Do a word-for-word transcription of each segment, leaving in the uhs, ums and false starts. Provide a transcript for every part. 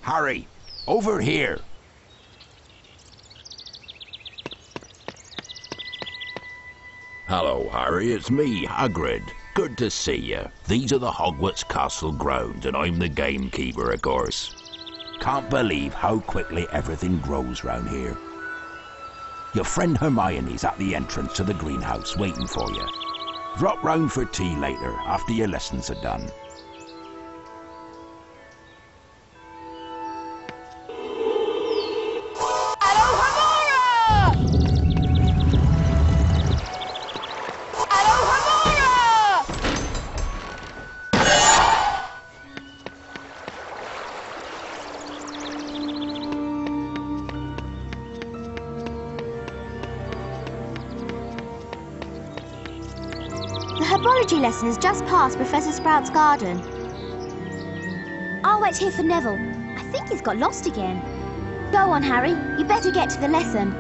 Harry, over here. Hello, Harry, it's me, Hagrid. Good to see you. These are the Hogwarts Castle grounds, and I'm the gamekeeper, of course. Can't believe how quickly everything grows round here. Your friend Hermione's at the entrance to the greenhouse, waiting for you. Drop round for tea later, after your lessons are done. The herbology lesson is just past Professor Sprout's garden. I'll wait here for Neville. I think he's got lost again. Go on, Harry. You better get to the lesson.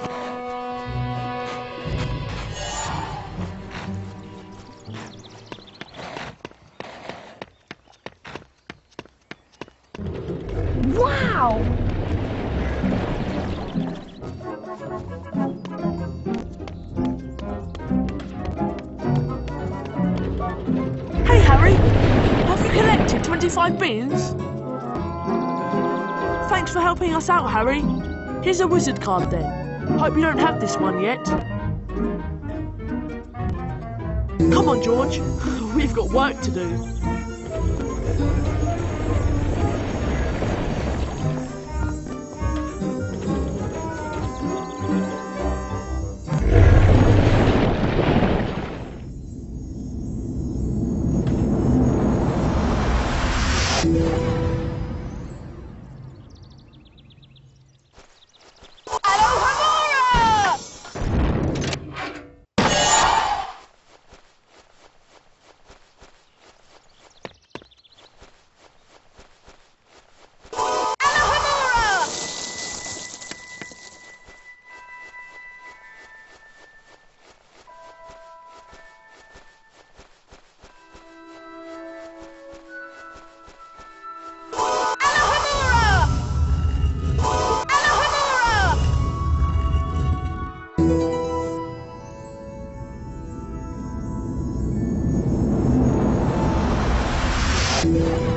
Wow! Hey Harry, have you collected twenty-five beans? Thanks for helping us out, Harry. Here's a wizard card then. Hope you don't have this one yet. Come on, George. We've got work to do. Yeah.